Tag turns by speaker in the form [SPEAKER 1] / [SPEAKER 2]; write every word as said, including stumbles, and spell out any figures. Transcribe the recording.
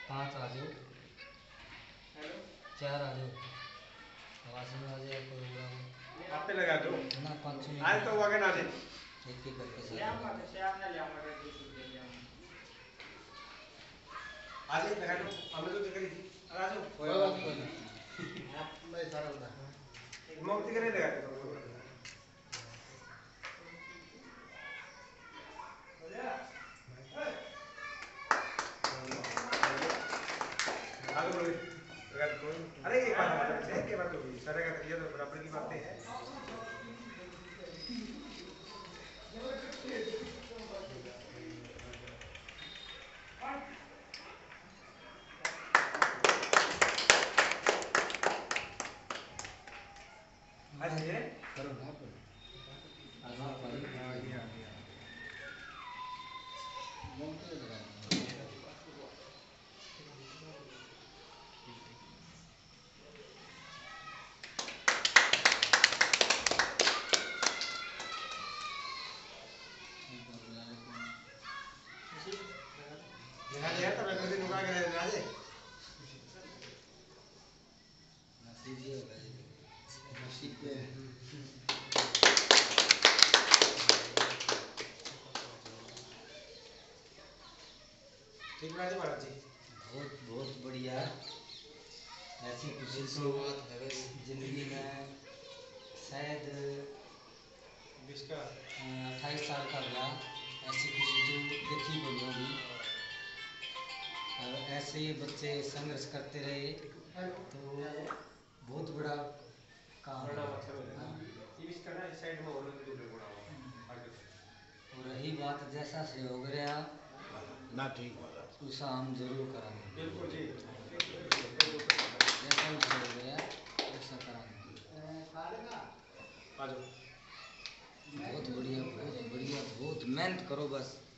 [SPEAKER 1] पाँच आ जाओ, चार आ जाओ, आवाज में आ जाए कोई बुरा
[SPEAKER 2] आप पे लगा दो
[SPEAKER 1] ना, पाँच छः
[SPEAKER 2] आज तो वगैरह ना दे
[SPEAKER 1] एक एक करके
[SPEAKER 2] ले
[SPEAKER 1] साथ
[SPEAKER 2] आऊंगा तो श्याम ने ले आऊंगा तो दूसरी ले आऊंगा आज ही लगा दो हमने तो करी थी आ जाओ
[SPEAKER 1] कोई बात नहीं आप मैं सारा होता
[SPEAKER 2] एक मुक्ति करे लगा दो अरे एक बात है कि बात होगी सारे का ये तो बराबर की बातें हैं आज ये
[SPEAKER 1] करो ना करो आज आप वाली
[SPEAKER 2] आ गया आ गया
[SPEAKER 1] मुमकिन लगा
[SPEAKER 2] यहाँ ले आता मैं कभी नुका के ले आजे
[SPEAKER 1] ना सीधी हो गई मशीन पे
[SPEAKER 2] ठीक बात है महाराज जी
[SPEAKER 1] बहुत बहुत बढ़िया ऐसी खुशी तो जिंदगी में शायद
[SPEAKER 2] बिस्का
[SPEAKER 1] अट्ठाईस साल का हुआ, ऐसी खुशी तो देखी नहीं होगी। और ऐसे ही बच्चे संघर्ष करते रहे तो बहुत बड़ा काम है। और रही बात जैसा से हो गया
[SPEAKER 3] ना ठीक
[SPEAKER 1] उसा हम जरूर कराएंगे,
[SPEAKER 2] बिल्कुल जी
[SPEAKER 1] जैसा उसे हो गया वैसा कराएंगे।
[SPEAKER 2] आ जाओ
[SPEAKER 1] बहुत बढ़िया बहुत बढ़िया बहुत मेहनत करो बस।